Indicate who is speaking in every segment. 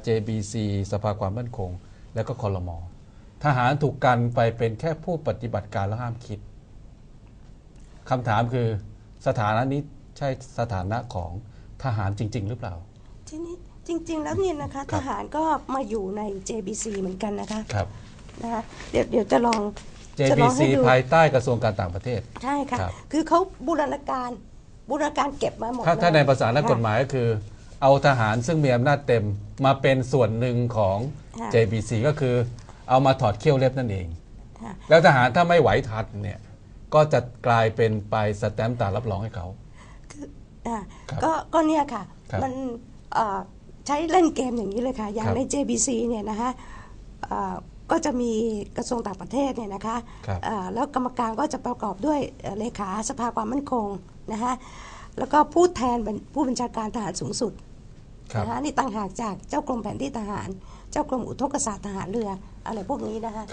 Speaker 1: JBC สภาความมั่นคงแล้วก็ครม.ทหารถูกกันไปเป็นแค่ผู้ปฏิบัติการแล้วห้ามคิดคำถามคือสถานะนี้ใช่สถานะของทหารจริงๆหรือเปล่า
Speaker 2: ทีนี้จริงๆแล้วเนี่ยนะคะทหารก็มาอยู่ใน JBC เหมือนกันนะคะ
Speaker 1: ครับ
Speaker 2: นะคะเดี๋ยวจะลอง
Speaker 1: JBC ภายใต้กระทรวงการต่างประเทศ
Speaker 2: ใช่ค่ะคือเขาบูรณาการเก็บมาหมด
Speaker 1: ถ้าในภาษานักกฎหมายก็คือเอาทหารซึ่งมีอำนาจเต็มมาเป็นส่วนหนึ่งของ JBC ก็คือเอามาถอดเขี้ยวเล็บนั่นเองแล้วทหารถ้าไม่ไหวทันเนี่ยก็จะกลายเป็นไปสแตมป์ตารับรองให้เขา
Speaker 2: ก็เนี่ยค่ะมันใช้เล่นเกมอย่างนี้เลยค่ะอย่างใน JBC เนี่ยนะคะก็จะมีกระทรวงต่างประเทศเนี่ยนะคะแล้วกรรมการก็จะประกอบด้วยเลขาสภาความมั่นคงนะคะแล้วก็ผู้แทนผู้บัญชาการทหารสูงสุดนะคะนี่ต่างหากจากเจ้ากรมแผนที่ทหารเจ้ากรมอุทกศาสตร์ทหารเรืออะไรพวกนี้นะคะ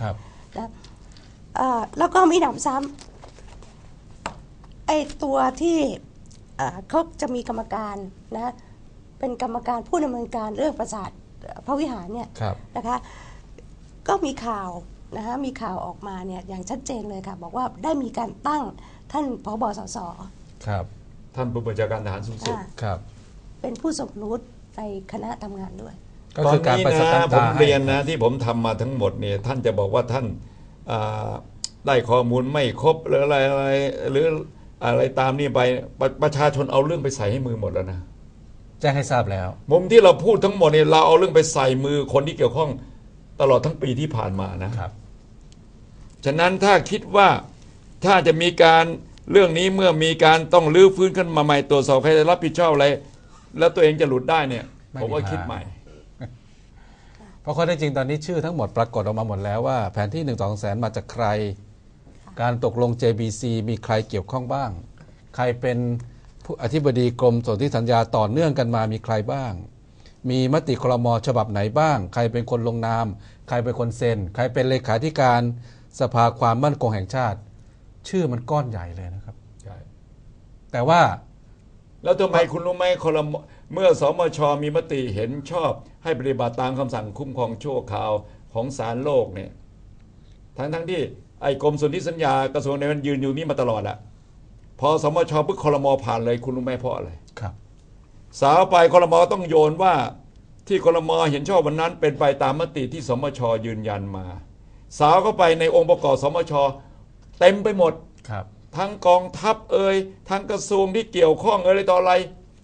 Speaker 2: แล้วก็มีหนำซ้ำไอตัวที่เขาจะมีกรรมการนะเป็นกรรมการผู้ดำเนินการเรื่องปราสาทพระวิหารเนี่ยนะคะก็มีข่าวนะคะมีข่าวออกมาเนี่ยอย่างชัดเจนเลยค่ะบอกว่าได้มีการตั้งท่านผบ.สส.
Speaker 3: ครับท่านผู้บัญชาการทหารสูงสุด
Speaker 2: ครับเป็นผู้สมรู้ในคณะทำงานด้วย
Speaker 3: ตอนนี้นะผมเรียนนะที่ผมทำมาทั้งหมดเนี่ยท่านจะบอกว่าท่านได้ข้อมูลไม่ครบหรืออะไรตามนี่ไปประชาชนเอาเรื่องไปใส่ให้มือหมดแล้วนะ
Speaker 1: แจ้งให้ทราบแล้ว
Speaker 3: มุมที่เราพูดทั้งหมดเนี่ยเราเอาเรื่องไปใส่มือคนที่เกี่ยวข้องตลอดทั้งปีที่ผ่านมานะครับฉะนั้นถ้าคิดว่าถ้าจะมีการเรื่องนี้เมื่อมีการต้องลื้อฟื้นขึ้นมาใหม่ตรวจสอบใครจะรับผิดชอบอะไรแล้วตัวเองจะหลุดได้เนี่ยผมว่าคิดใหม่
Speaker 1: เพราะข้อเท็จจริงตอนนี้ชื่อทั้งหมดปรากฏออกมาหมดแล้วว่าแผนที่ 1-2 แสนมาจากใครการตกลง JBC มีใครเกี่ยวข้องบ้างใครเป็นผู้อธิบดีกรมสนธิสัญญาต่อเนื่องกันมามีใครบ้างมีมติครม.ฉบับไหนบ้างใครเป็นคนลงนามใครเป็นคนเซ็นใครเป็นเลขาธิการสภาความมั่นคงแห่งชาติชื่อมันก้อนใหญ่เลยนะครับใช่แต่ว่า
Speaker 3: แล้วทำไมคุณรู้ไหมครม.เมื่อสมช.มีมติเห็นชอบให้ปฏิบัติตามคำสั่งคุ้มครองชั่วคราวของศาลโลกเนี่ยทั้งที่ไอ้กรมสนธิสัญญากระทรวงเนี่ยมันยืนอยู่นี่มาตลอดอะพอสมช.ปุ๊บครม.ผ่านเลยคุณรู้ไหมเพราะอะไร
Speaker 1: ครับ
Speaker 3: สาวไปครม.ต้องโยนว่าที่ครม.เห็นชอบวันนั้นเป็นไปตามมติที่สมช.ยืนยันมาสาวเข้าไปในองค์ประกอบสมช.เต็มไปหมด
Speaker 1: ครับ
Speaker 3: ทั้งกองทัพทั้งกระทรวงที่เกี่ยวข้องอะไรต่ออะไร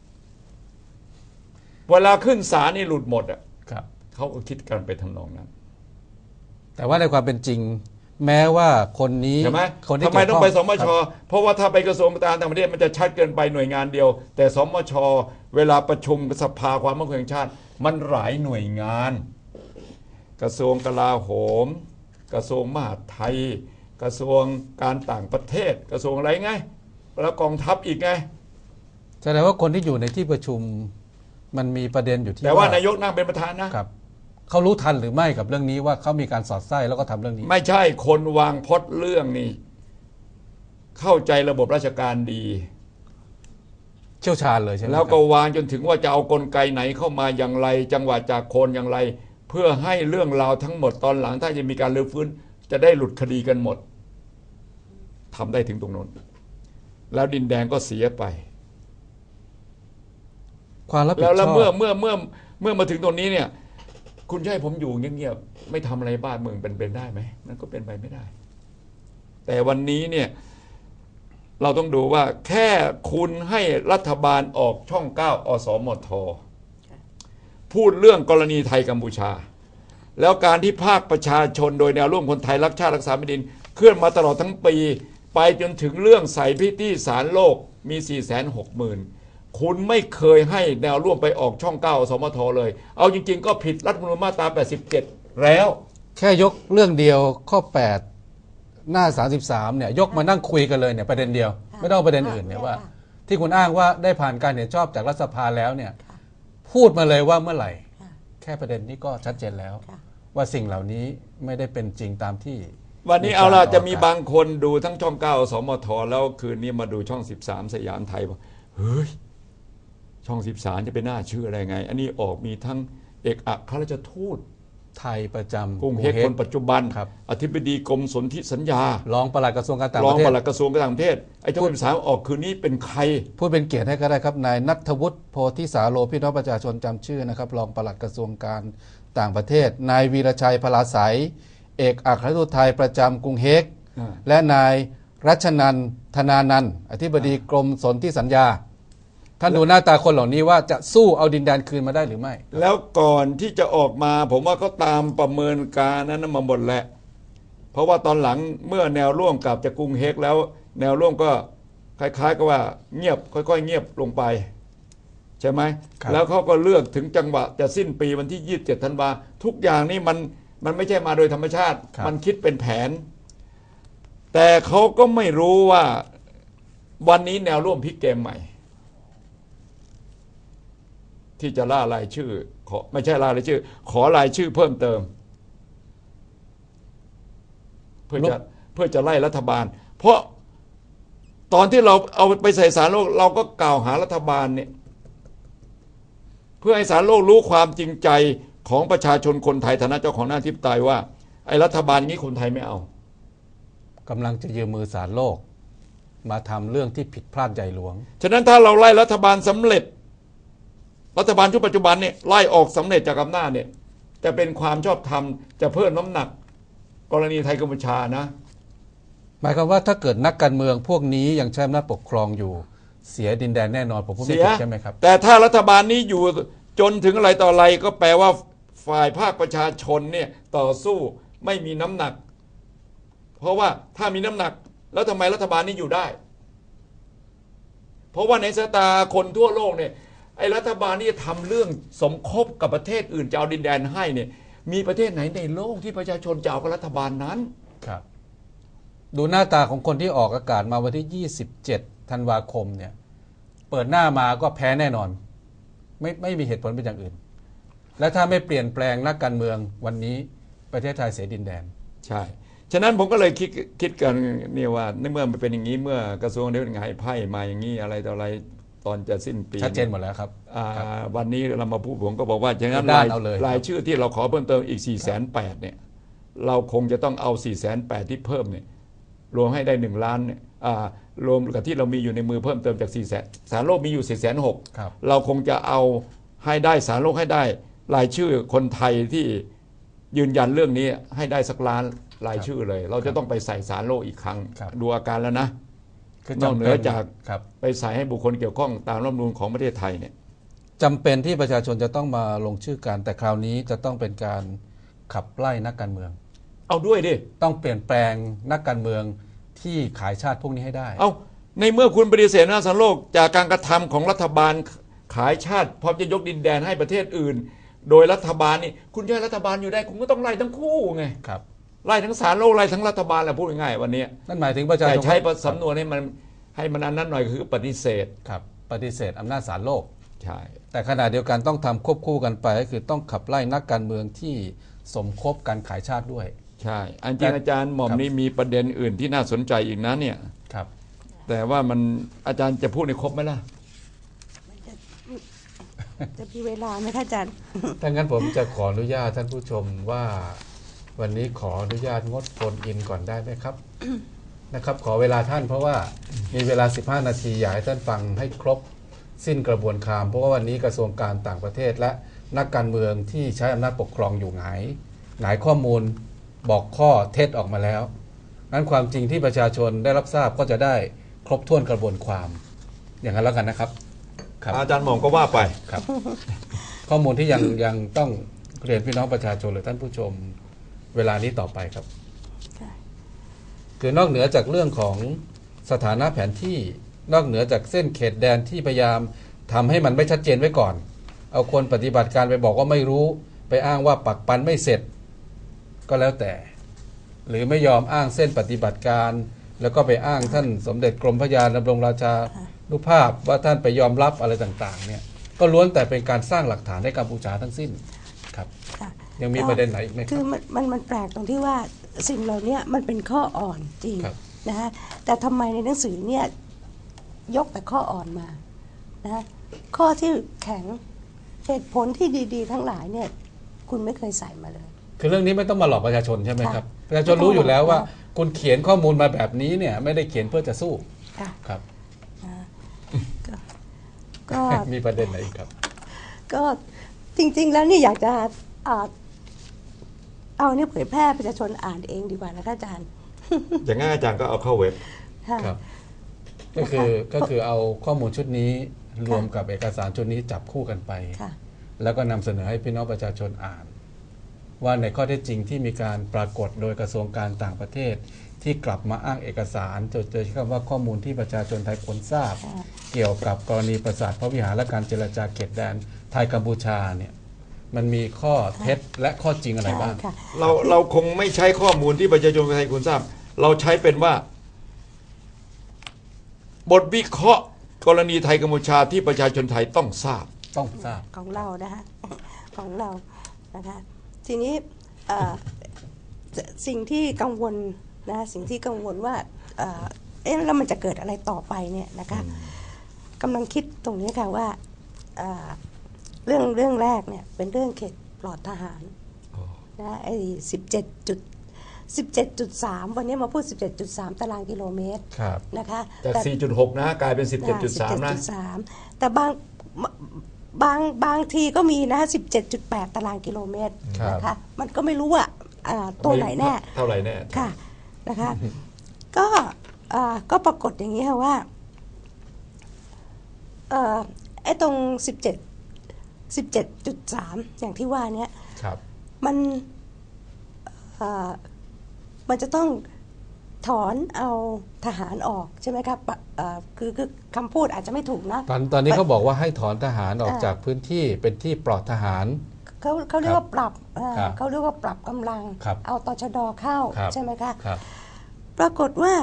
Speaker 3: เวลาขึ้นศาลนี่หลุดหมดอ่ะ
Speaker 1: ครับ
Speaker 3: เขาก็คิดกันไปทำนองนั้น
Speaker 1: แต่ว่าในความเป็นจริงแม้ว่าคนนี้
Speaker 3: ใช่ไหมทำไมต้องไปสมช.เพราะว่าถ้าไปกระทรวงการต่างประเทศมันจะชัดเกินไปหน่วยงานเดียวแต่สมช.เวลาประชุมสภาความมั่นคงแห่งชาติมันหลายหน่วยงานกระทรวงกลาโหมกระทรวงมหาดไทยกระทรวงการต่างประเทศกระทรวงอะไรไงแล้วกองทัพอีกไง
Speaker 1: แสดงว่าคนที่อยู่ในที่ประชุมมันมีประเด็นอยู่ที่
Speaker 3: แต่ว่านายกนั่งเป็นประธานนะครับ
Speaker 1: เขารู้ทันหรือไม่กับเรื่องนี้ว่าเขามีการสอดไส้แล้วก็ทำเรื่องนี้
Speaker 3: ไม่ใช่คนวางพล็อตเรื่องนี่เข้าใจระบบราชการดี
Speaker 1: เชี่ยวชาญเลยใช่ไหม
Speaker 3: แล้วก็วางจนถึงว่าจะเอากลไกไหนเข้ามาอย่างไรจังหวะจากโคนอย่างไรเพื่อให้เรื่องราวทั้งหมดตอนหลังถ้าจะมีการรื้อฟื้นจะได้หลุดคดีกันหมดทำได้ถึงตรงนั้นแล้วดินแดงก็เสียไป
Speaker 1: ความรับผิดชอบ
Speaker 3: แล้วเมื่อมาถึงตรงนี้เนี่ยคุณจะให้ผมอยู่เงียบๆไม่ทำอะไรบ้านเมืองเป็นได้ไหมมันก็เป็นไปไม่ได้แต่วันนี้เนี่ยเราต้องดูว่าแค่คุณให้รัฐบาลออกช่อง9 อสมทพูดเรื่องกรณีไทยกัมพูชาแล้วการที่ภาคประชาชนโดยแนวร่วมคนไทยรักชาติรักษาแผ่นดินเคลื่อนมาตลอดทั้งปีไปจนถึงเรื่องใส่พิธีศาลโลกมี 460,000 คุณไม่เคยให้แนวร่วมไปออกช่อง9 อสมทเลยเอาจริงๆก็ผิดรัฐธรรมนูญมาตรา87แล้ว
Speaker 1: แค่ยกเรื่องเดียวข้อ8หน้า33เนี่ยยกมานั่งคุยกันเลยเนี่ยประเด็นเดียวไม่ต้องประเด็นอื่นเนี่ยว่าที่คุณอ้างว่าได้ผ่านการเห็นชอบจากรัฐสภาแล้วเนี่ยพูดมาเลยว่าเมื่อไหร่แค่ประเด็นนี้ก็ชัดเจนแล้วว่าสิ่งเหล่านี้ไม่ได้เป็นจริงตามที่
Speaker 3: วันนี้เอาล่ะจะมีบางคนดูทั้งช่อง9 อสมทแล้วคืนนี้มาดูช่อง13สยามไทยบอกเฮ้ยช่อง13จะไปน่าเชื่ออะไรไงอันนี้ออกมีทั้งเอกอัครราชทูต
Speaker 1: ไทยประจำ
Speaker 3: กรุงเฮกคนปัจจุบัน
Speaker 1: ครับ
Speaker 3: อธิบดีกรมสนธิสัญญาร
Speaker 1: องปลัดกระทรวงการต่าง
Speaker 3: ร
Speaker 1: ป
Speaker 3: อง
Speaker 1: ระเท
Speaker 3: ป
Speaker 1: ศ
Speaker 3: ลัดกระทรวงการต่างประเทศไอ้ที่เป็นภาษาออกคืนนี้เป็นใคร
Speaker 1: พูดเป็นเกียรติให้ก็ได้ครับนายณัฐวุฒิโพธิสาโรพี่น้องประชาชนจำชื่อนะครับรองปลัดกระทรวงการต่างประเทศนายวีรชัยพลาไสยเอกอัครราชทูตไทยประจำกรุงเฮก
Speaker 3: อ่า
Speaker 1: และนายรัชนันท์ธนานันท์อธิบดีกรมสนธิสัญญาท่านดูหน้าตาคนเหล่านี้ว่าจะสู้เอาดินแดนคืนมาได้หรือไม่
Speaker 3: แล้วก่อนที่จะออกมาผมว่าเขาตามประเมินการนั้นมาหมดแหละเพราะว่าตอนหลังเมื่อแนวร่วมกลับจากกรุงเฮกแล้วแนวร่วมก็คล้ายๆกับว่าเงียบค่อยๆเงียบลงไปใช่ไหม
Speaker 1: ครับ
Speaker 3: แล้วเขาก็เลือกถึงจังหวะจะสิ้นปีวันที่ 27 ธันวาทุกอย่างนี่มันไม่ใช่มาโดยธรรมชาติ มันคิดเป็นแผน แต่เขาก็ไม่รู้ว่าวันนี้แนวร่วมพลิกเกมใหม่ ที่จะล่ารายชื่อไม่ใช่ล่ารายชื่อ ขอรายชื่อเพิ่มเติม เพื่อจะไล่รัฐบาล เพราะตอนที่เราเอาไปใส่ศาลโลกเราก็กล่าวหารัฐบาลเนี่ยเพื่อให้ศาลโลกรู้ความจริงใจของประชาชนคนไทยฐานะเจ้าของหน้าที่ตายว่าไอ้รัฐบาลนี้คนไทยไม่เอา
Speaker 1: กำลังจะยืมมือศาลโลก มาทำเรื่องที่ผิดพลาดใหญ่หลวง
Speaker 3: ฉะนั้นถ้าเราไล่รัฐบาลสำเร็จ รัฐบาลชุดปัจจุบันเนี่ยไล่ออกสำเร็จจากอำนาจเนี่ยจะเป็นความชอบธรรมจะเพิ่มน้ำหนัก กรณีไทยกัมพูชานะ
Speaker 1: หมายความว่าถ้าเกิดนักการเมืองพวกนี้ยังใช้อำนาจปกครองอยู่ เสียดินแดนแน่นอนผมพูดไม่
Speaker 3: เสีย
Speaker 1: ผิดใช่ไหมครับ
Speaker 3: แต่ถ้ารัฐบาลนี้อยู่จนถึงอะไรต่ออะไรก็แปลว่าฝ่ายภาคประชาชนเนี่ยต่อสู้ไม่มีน้ำหนัก เพราะว่าถ้ามีน้ำหนักแล้วทำไมรัฐบาลนี้อยู่ได้ เพราะว่าในสายตาคนทั่วโลกเนี่ยไอ้รัฐบาลนี่ทำเรื่องสมคบกับประเทศอื่นจะเอาดินแดนให้เนี่ยมีประเทศไหนในโลกที่ประชาชนจะเอากับรัฐบาลนั้น
Speaker 1: ครับ ดูหน้าตาของคนที่ออกอากาศมาวันที่ 27 ธันวาคมเนี่ย เปิดหน้ามาก็แพ้แน่นอน ไม่มีเหตุผลเป็นอย่างอื่น และถ้าไม่เปลี่ยนแปลงนักการเมืองวันนี้ประเทศไทยเสียดินแดน
Speaker 3: ใช่ ฉะนั้นผมก็เลยคิดกันเนี่ยว่าในเมื่อมันเป็นอย่างนี้เมื่อกระทรวงเดี๋ยวไงไพ่มาอย่างนี้อะไรต่ออะไรตอนจะสิ้นปี
Speaker 1: ชัดเจนหมดแล้วครับ
Speaker 3: วันนี้เรามาพูดผมก็บอกว่าฉะนั้น
Speaker 1: ด้านเอาเลย
Speaker 3: รายชื่อที่เราขอเพิ่มเติมอีก 480,000เนี่ยเราคงจะต้องเอา 480,000ที่เพิ่มเนี่ยรวมให้ได้1 ล้านเนี่ยรวมกับที่เรามีอยู่ในมือเพิ่มเติมจาก400,000สารโลกมีอยู่ 460,000
Speaker 1: ครับ
Speaker 3: เราคงจะเอาให้ได้สารโลกให้ได้รายชื่อคนไทยที่ยืนยันเรื่องนี้ให้ได้สักล้านรายชื่อเลย เราจะต้องไปใส่สารโลกอีกครั้ง
Speaker 1: ครับ
Speaker 3: ดูอาการแล้วนะ
Speaker 1: คือน
Speaker 3: อกเหนือจาก
Speaker 1: ครับ
Speaker 3: ไปใส่ให้บุคคลเกี่ยวข้องตามรัฐธรรมนูญของประเทศไทยเนี่ย
Speaker 1: จำเป็นที่ประชาชนจะต้องมาลงชื่อกันแต่คราวนี้จะต้องเป็นการขับไล่นักการเมือง
Speaker 3: เอาด้วยดิ
Speaker 1: ต้องเปลี่ยนแปลงนักการเมืองที่ขายชาติพวกนี้ให้ได้
Speaker 3: เอาในเมื่อคุณปฏิเสธนะสารโลกจากการกระทำของรัฐบาลขายชาติพร้อมจะยกดินแดนให้ประเทศอื่น โดยรัฐบาลนี่คุณจะให้รัฐบาลอยู่ได้คุณก็ต้องไล่ทั้งคู่ไง
Speaker 1: ครับ
Speaker 3: ไล่ทั้งสารโลกไล่ทั้งรัฐบาลแหละพูดง่ายๆวันนี้
Speaker 1: นั่นหมายถึงประชา
Speaker 3: แต่
Speaker 1: ชน
Speaker 3: ใช้สำนวนให้มันอันนั้นหน่อยคือปฏิเสธ
Speaker 1: ครับปฏิเสธอำนาจศาลโลก
Speaker 3: ใช่
Speaker 1: แต่ขณะเดียวกันต้องทำควบคู่กันไปก็คือต้องขับไล่นักการเมืองที่สมคบการขายชาติด้วย
Speaker 3: ใช่อันจริงอาจารย์หม่อม
Speaker 1: ครับ
Speaker 3: นี่มีประเด็นอื่นที่น่าสนใจอีกนะเนี่ย
Speaker 1: ครับ
Speaker 3: แต่ว่ามันอาจารย์จะพูดในครบไหมล่ะ
Speaker 2: จะมีเวลาไหมคะอาจารย์
Speaker 1: ถ้างั้นผมจะขออนุญาตท่านผู้ชมว่าวันนี้ขออนุญาตงดโฟนอินก่อนได้ไหมครับ นะครับขอเวลาท่านเพราะว่ามีเวลา 15 นาทีอยากให้ท่านฟังให้ครบสิ้นกระบวนการเพราะว่าวันนี้กระทรวงการต่างประเทศและนักการเมืองที่ใช้อำนาจปกครองอยู่หงายข้อมูลบอกข้อเท็จออกมาแล้วนั้นความจริงที่ประชาชนได้รับทราบก็จะได้ครบถ้วนกระบวนความอย่างนั้นแล้วกันนะครับครับ
Speaker 3: อาจารย์หม่อมก็ว่าไป
Speaker 1: ครับ ข้อมูลที่ยังต้องเรียนพี่น้องประชาชนหรือท่านผู้ชมเวลานี้ต่อไปครับ
Speaker 2: ค่ะ
Speaker 1: คือนอกเหนือจากเรื่องของสถานะแผนที่นอกเหนือจากเส้นเขตแดนที่พยายามทำให้มันไม่ชัดเจนไว้ก่อน เอาคนปฏิบัติการไปบอกว่าไม่รู้ไปอ้างว่าปักปันไม่เสร็จก็แล้วแต่ หรือไม่ยอมอ้างเส้นปฏิบัติการ แล้วก็ไปอ้างท่านสมเด็จกรมพระยาดำรงราชานุภาพว่าท่านไปยอมรับอะไรต่างๆเนี่ยก็ล้วนแต่เป็นการสร้างหลักฐานให้กัมพูชาทั้งสิ้นครับ
Speaker 2: ค่ะ
Speaker 1: ยังมีประเด็นไหนอีกไหมค
Speaker 2: คื
Speaker 1: รั
Speaker 2: อบมันแปลกตรงที่ว่าสิ่งเหล่านี้มันเป็นข้ออ่อนจริง
Speaker 1: ครับ
Speaker 2: นะฮะแต่ทำไมในหนังสือเนี่ยยกแต่ข้ออ่อนมานะฮะข้อที่แข็งเหตุผลที่ดีๆ ทั้งหลายเนี่ยคุณไม่เคยใส่มาเลย
Speaker 1: คือเรื่องนี้ไม่ต้องมาหลอกประชาชนใช่ไหมครับ
Speaker 2: ค่ะ
Speaker 1: ประชาชนรู้อยู่แล้วว่า คุณเขียนข้อมูลมาแบบนี้เนี่ยไม่ได้เขียนเพื่อจะสู้
Speaker 2: ค่ะ
Speaker 1: ครับ
Speaker 2: ก็
Speaker 1: มีประเด็นไหนอีกครับ
Speaker 2: ก็จริงๆแล้วนี่อยากจะเอาเนี่ยเผยแพร่ประชาชนอ่านเองดีกว่านะคะอาจารย์
Speaker 3: อย่างงั้นอาจารย์ก็เอาเข้าเว็บ
Speaker 2: ค่ะ
Speaker 1: ครับ ก็คือเอาข้อมูลชุดนี้รวมกับเอกสารชุดนี้จับคู่กันไป
Speaker 2: ค่ะ
Speaker 1: แล้วก็นำเสนอให้พี่น้องประชาชนอ่าน ว่าในข้อเท็จจริงที่มีการปรากฏโดยกระทรวงการต่างประเทศ ที่กลับมาอ้างเอกสารจะใช้คำว่าข้อมูลที่ประชาชนไทยควรทราบ เกี่ยวกับกรณีปราสาทพระวิหารและการเจรจาเขตแดนไทยกัมพูชาเนี่ยมันมีข้อเท็จและข้อจริงอะไรบ้าง
Speaker 2: ค่ะ
Speaker 3: เราคงไม่ใช้ข้อมูลที่ประชาชนไทยควรทราบ เราใช้เป็นว่า บทวิเคราะห์กรณีไทยกัมพูชาที่ประชาชนไทยต้องทราบ
Speaker 1: ต้องทราบ
Speaker 2: ของเรานะคะ ของเรานะคะทีนี้สิ่งที่กังวลนะสิ่งที่กังวลว่าแล้วมันจะเกิดอะไรต่อไปเนี่ยนะคะกำลังคิดตรงนี้ค่ะว่าเรื่องแรกเนี่ยเป็นเรื่องเขตปลอดทหารนะไอ้17.3 วันนี้มาพูด 17.3 ตารางกิโลเมตร
Speaker 1: ครับ
Speaker 2: นะคะ
Speaker 3: จาก 4.6 นะกลายเป็น 17.3 นะ
Speaker 2: 17.3 แต่บางทีก็มีนะ 17.8 ตารางกิโลเมตร
Speaker 1: ครับ
Speaker 2: นะคะมันก็ไม่รู้ว่าตัวไหนแน่
Speaker 3: เท่าไหร่แน่
Speaker 2: ค่ะนะคะก็ปรากฏอย่างนี้ค่ะว่าไอ้ตรง 17.3 อย่างที่ว่าเนี้ย
Speaker 1: ครับ
Speaker 2: มันจะต้องถอนเอาทหารออกใช่ไหมครับคือคำพูดอาจจะไม่ถูกนะ
Speaker 1: ตอนนี้เขาบอกว่าให้ถอนทหารออกจากพื้นที่เป็นที่ปลอดทหาร
Speaker 2: เขาเรียกว่าปรับ
Speaker 1: ครับ
Speaker 2: เขาเรียกว่าปรับกำลัง
Speaker 1: ครับ
Speaker 2: เอาตชดเข้า
Speaker 1: ครับ
Speaker 2: ใช่ไหมคะ
Speaker 1: ครับ
Speaker 2: ปรากฏว่า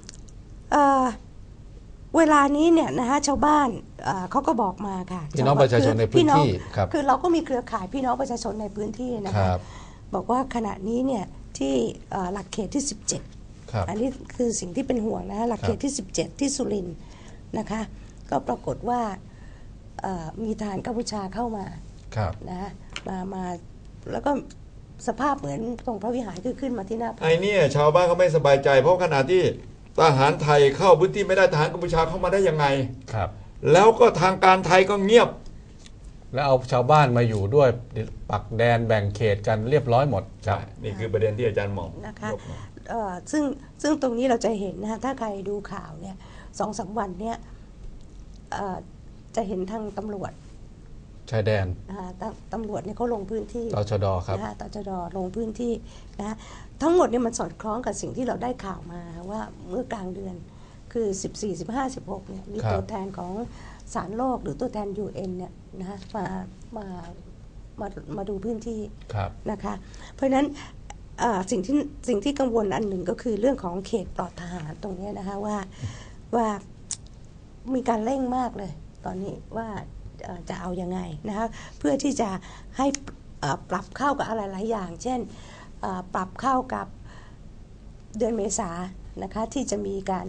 Speaker 2: เวลานี้เนี่ยนะคะชาวบ้านเขาก็บอกมาค่ะ
Speaker 1: พี่น้องประชาชนในพื้นที่ครับ
Speaker 2: คือเราก็มีเครือข่ายพี่น้องประชาชนในพื้นที่นะ
Speaker 1: ค
Speaker 2: คะ
Speaker 1: รับ
Speaker 2: บอกว่าขณะนี้เนี่ยที่หลักเขตที่
Speaker 1: ครับ
Speaker 2: 17 อันนี้คือสิ่งที่เป็นห่วงนะหลักเขตที่ 17 ที่สุรินทร์นะคะก็ปรากฏว่ามีทหารกัมพูชาเข้ามา
Speaker 1: ครับ
Speaker 2: นะมาแล้วก็สภาพเหมือนตรงพระวิหารคือขึ้นมาที่หน้าผา
Speaker 3: ไอ้เนี่ยชาวบ้านเขาไม่สบายใจ เพราะขณะที่ทหารไทยเข้าพื้นที่ไม่ได้ทหารกัมพูชาเข้ามาได้ยังไง
Speaker 1: ครับ
Speaker 3: แล้วก็ทางการไทยก็เงียบ
Speaker 1: แล้วเอาชาวบ้านมาอยู่ด้วยปักแดนแบ่งเขตกันเรียบร้อยหมดครับ
Speaker 3: นี่คือประเด็นที่อาจารย์หมอง
Speaker 2: นะคะ
Speaker 3: ยกมา
Speaker 2: ซึ่งตรงนี้เราจะเห็นนะถ้าใครดูข่าวเนี่ย2-3 วันเนี่ยจะเห็นทางตำรวจ
Speaker 1: ชายแดน
Speaker 2: ตำรวจเนี่ยเขาลงพื้นที่
Speaker 1: ตชดครับ
Speaker 2: นะตชดลงพื้นที่นะทั้งหมดเนี่ยมันสอดคล้องกับสิ่งที่เราได้ข่าวมาว่าเมื่อกลางเดือนคือ 14 15 16เนี่ยมี
Speaker 1: ครับ
Speaker 2: ตัวแทนของศาลโลกหรือตัวแทน UN เนี่ยนะมาดูพื้นที่
Speaker 1: ครับ
Speaker 2: นะคะเพราะฉะนั้นสิ่งที่กังวลอันหนึ่งก็คือเรื่องของเขตปลอดทหารตรงนี้นะคะว่ามีการเร่งมากเลยตอนนี้ว่าจะเอายังไงนะคะเพื่อที่จะให้ปรับเข้ากับอะไรหลายอย่าง เช่นปรับเข้ากับเดือนเมษานะคะที่จะมีการ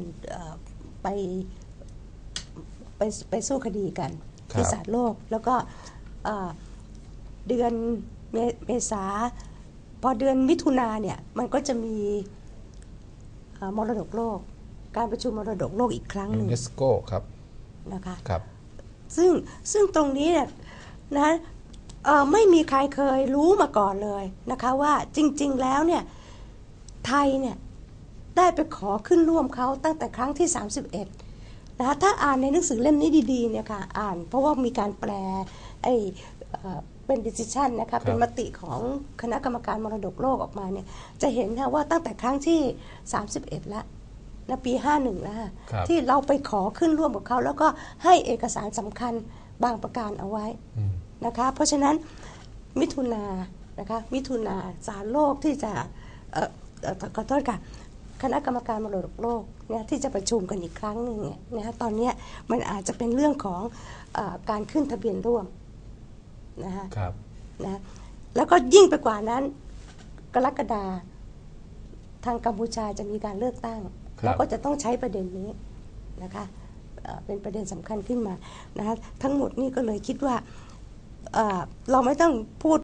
Speaker 2: ไปสู้คดีกัน
Speaker 1: ครับ
Speaker 2: ที่ศาลโลกแล้วก็เดือนเมษาพอเดือนมิถุนาเนี่ยมันก็จะมีมรดกโลกการประชุมมรดกโลกอีกครั้งหนึ่ง
Speaker 1: ยูเนสโกครับ
Speaker 2: นะคะ
Speaker 1: ครับ
Speaker 2: ซึ่งตรงนี้เนี่ยนะไม่มีใครเคยรู้มาก่อนเลยนะคะว่าจริงๆแล้วเนี่ยไทยเนี่ยได้ไปขอขึ้นร่วมเขาตั้งแต่ครั้งที่ 31นะคะถ้าอ่านในหนังสือเล่มนี้ดีๆเนี่ยค่ะอ่านเพราะว่ามีการแปลเป็น decision นะคะเป็นมติของคณะกรรมการมรดกโลกออกมาเนี่ยจะเห็นนะว่าตั้งแต่ครั้งที่ 31 แล้วนะปี 51 แล้ว
Speaker 1: ครับ
Speaker 2: ที่เราไปขอขึ้นร่วมกับเขาแล้วก็ให้เอกสารสำคัญบางประการเอาไว้นะคะเพราะฉะนั้นมิถุนานะคะมิถุนาศาลโลกที่จะขอโทษค่ะคณะกรรมการมรดกโลกเนี่ยที่จะประชุมกันอีกครั้งหนึ่งเนี่ยนะตอนนี้มันอาจจะเป็นเรื่องของการขึ้นทะเบียนร่วมนะคะ
Speaker 1: ครับ
Speaker 2: นะแล้วก็ยิ่งไปกว่านั้นกรกฎาทางกัมพูชาจะมีการเลือกตั้ง
Speaker 1: ครับ
Speaker 2: แล้วก็จะต้องใช้ประเด็นนี้นะคะเป็นประเด็นสำคัญขึ้นมานะคะทั้งหมดนี่ก็เลยคิดว่าเราไม่ต้องพูด